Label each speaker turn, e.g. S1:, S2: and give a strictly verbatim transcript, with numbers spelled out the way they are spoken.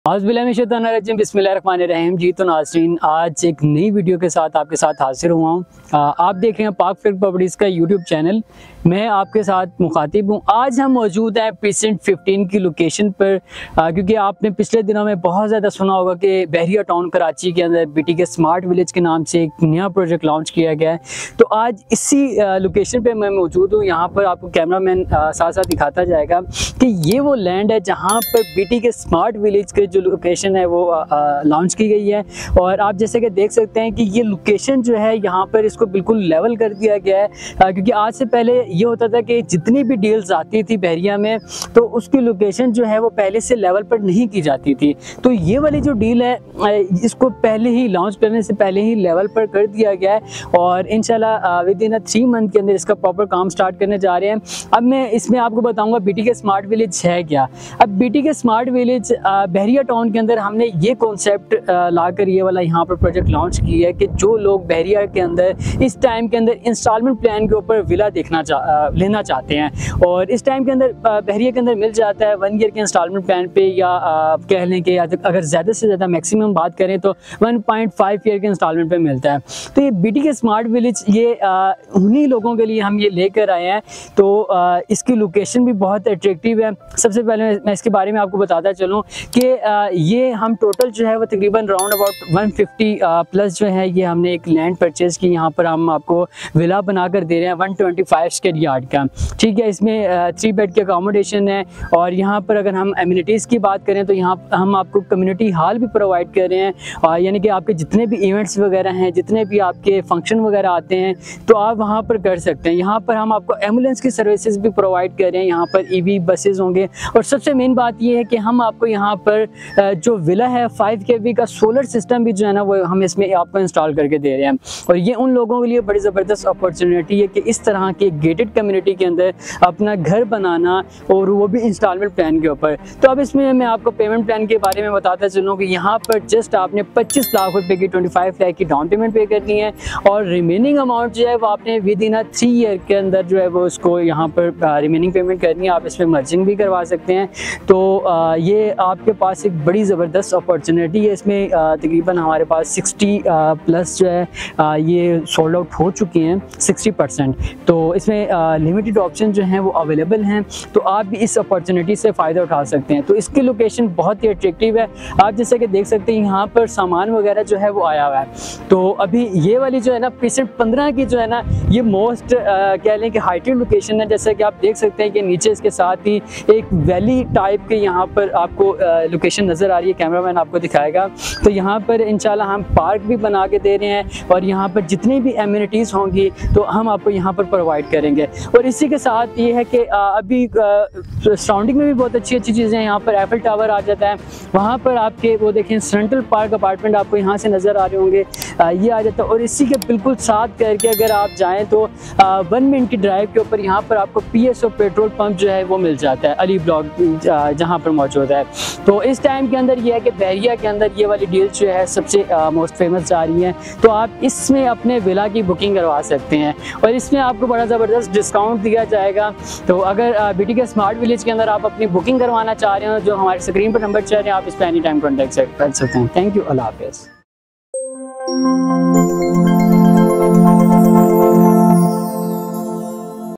S1: बिस्मिल्लाहिर्रहमानिर्रहीम। जी तो नाज़रीन, आज एक नई वीडियो के साथ आपके साथ हाजिर हुआ हूँ। आप देख रहे हैं पाक फील्ड प्रॉपर्टीज़ का यूट्यूब चैनल। मैं आपके साथ मुखातिब हूँ। आज हम मौजूद हैं प्रीसेंट फिफ्टीन की लोकेशन पर, आ, क्योंकि आपने पिछले दिनों में बहुत ज़्यादा सुना होगा कि बहरिया टाउन कराची के अंदर बीटी के स्मार्ट विलेज के नाम से एक नया प्रोजेक्ट लॉन्च किया गया है। तो आज इसी लोकेशन पर मैं मौजूद हूँ। यहाँ पर आपको कैमरा मैन साथ साथ दिखाता जाएगा कि ये वो लैंड है जहाँ पर बीटी के स्मार्ट विलेज के जो लोकेशन है वो लॉन्च की गई है। और आप जैसे कि देख सकते हैं कि ये लोकेशन जो है यहाँ पर इसको बिल्कुल लेवल कर दिया गया है, आ, क्योंकि आज से पहले ये होता था कि जितनी भी डील्स आती थी बहरिया में तो उसकी लोकेशन जो है वो पहले से लेवल पर नहीं की जाती थी। तो ये वाली जो डील है इसको पहले ही लॉन्च करने से पहले ही लेवल पर कर दिया गया है और इंशाल्लाह विद इन थ्री मंथ के अंदर इसका प्रॉपर काम स्टार्ट करने जा रहे हैं। अब मैं इसमें आपको बताऊँगा बीटी के स्मार्ट विलेज है क्या। अब बीटी के स्मार्ट विलेज बहरिया टाउन के अंदर हमने ये कॉन्सेप्ट लाकर ये वाला यहाँ पर प्रोजेक्ट लॉन्च किया है कि जो लोग बहरिया के अंदर इस टाइम के अंदर इंस्टॉलमेंट प्लान के ऊपर विला देखना चा, लेना चाहते हैं और इस टाइम के अंदर बहरिया के अंदर मिल जाता है वन ईयर के इंस्टॉलमेंट प्लान पे, या कह लें कि अगर ज़्यादा से ज़्यादा मैक्सिमम बात करें तो वन पॉइंट फाइव ईयर के इंस्टॉलमेंट पे मिलता है। तो ये बीटी के स्मार्ट विलेज ये उन्हीं लोगों के लिए हम ये लेकर आए हैं। तो आ, इसकी लोकेशन भी बहुत अट्रैक्टिव है। सबसे पहले मैं इसके बारे में आपको बताता चलूँ कि ये हम टोटल जो है वो तकरीबन round about one fifty plus जो है ये हमने एक लैंड परचेज़ की। यहाँ पर हम आपको विला बनाकर दे रहे हैं one twenty five square yard का, ठीक है। इसमें थ्री बेड की अकोमोडेशन है और यहाँ पर अगर हम एमिनिटीज़ की बात करें तो यहाँ हम आपको कम्युनिटी हॉल भी प्रोवाइड कर रहे हैं, और यानी कि आपके जितने भी इवेंट्स वगैरह हैं, जितने भी आपके फंक्शन वगैरह आते हैं तो आप वहाँ पर कर सकते हैं। यहाँ पर हम आपको एम्बुलेंस की सर्विसेज भी प्रोवाइड कर रहे हैं। यहाँ पर ई वी बसेज होंगे और सबसे मेन बात ये है कि हम आपको यहाँ पर जो विला है फाइव के वी का सोलर सिस्टम भी जो है ना वो हम इसमें आपको इंस्टॉल करके दे रहे हैं। और ये उन लोगों के लिए बड़ी ज़बरदस्त अपॉर्चुनिटी है कि इस तरह के गेटेड कम्युनिटी के अंदर अपना घर बनाना और वो भी इंस्टॉलमेंट प्लान के ऊपर। तो अब इसमें मैं आपको पेमेंट प्लान के बारे में बताता चलूँ कि यहाँ पर जस्ट आपने पच्चीस लाख रुपए की ट्वेंटी फाइव लाख की डाउन पेमेंट पे करनी है और रिमेनिंग अमाउंट जो है वो आपने विद इन थ्री ईयर के अंदर जो है वो उसको यहाँ पर रिमेनिंग पेमेंट करनी है। आप इसमें मर्जिंग भी करवा सकते हैं। तो आ, ये आपके पास एक बड़ी ज़बरदस्त अपॉर्चुनिटी है। इसमें तकरीबन हमारे पास सिक्सटी प्लस जो है आ, ये सोल्ड आउट हो चुके हैं सिक्सटी परसेंट। तो इसमें लिमिटेड ऑप्शन जो हैं वो अवेलेबल हैं, तो आप भी इस अपॉर्चुनिटी से फ़ायदा उठा सकते हैं। तो इसकी लोकेशन बहुत ही अट्रैक्टिव है। आप जैसे कि देख सकते हैं यहाँ पर सामान वगैरह जो है वो आया हुआ है। तो अभी ये वाली जो है ना प्रीसेंट पंद्रह की जो है ना ये मोस्ट कह लें कि हाइटेड लोकेशन है। जैसे कि आप देख सकते हैं कि नीचे इसके साथ ही एक वैली टाइप के यहाँ पर आपको लोकेशन नज़र आ रही है। कैमरामैन आपको दिखाएगा। तो यहाँ पर इंशाल्लाह हम पार्क भी बना के दे रहे हैं और यहाँ पर जितनी भी एमिनिटीज़ होंगी तो हम आपको यहाँ पर प्रोवाइड करेंगे। और इसी के साथ ये है कि अभी सराउंडिंग में भी बहुत अच्छी अच्छी चीज़ें हैं। यहाँ पर एफिल टावर आ जाता है, वहाँ पर आपके वो देखें सेंट्रल पार्क अपार्टमेंट आपको यहाँ से नज़र आ रहे होंगे, ये आ जाता है। और इसी के बिल्कुल साथ करके अगर आप जाएँ तो वन मिनट की ड्राइव के ऊपर यहाँ पर आपको P S O petrol pump जो है वो मिल जाता है अली ब्लॉक जहाँ पर मौजूद है। तो इस टाइम के अंदर ये है कि बहरिया के अंदर ये वाली डील जो है सबसे मोस्ट फेमस जा रही है। तो आप इसमें अपने विला की बुकिंग करवा सकते हैं और इसमें आपको बड़ा ज़बरदस्त डिस्काउंट दिया जाएगा। तो अगर बीटी के स्मार्ट विलेज के अंदर आप अपनी बुकिंग करवाना चाह रहे हो, जो हमारे स्क्रीन पर नंबर चल रहे हैं, आप इस पर एनी टाइम कॉन्टैक्ट कर सकते हैं। थैंक यू, अल्लाह हाफिज़।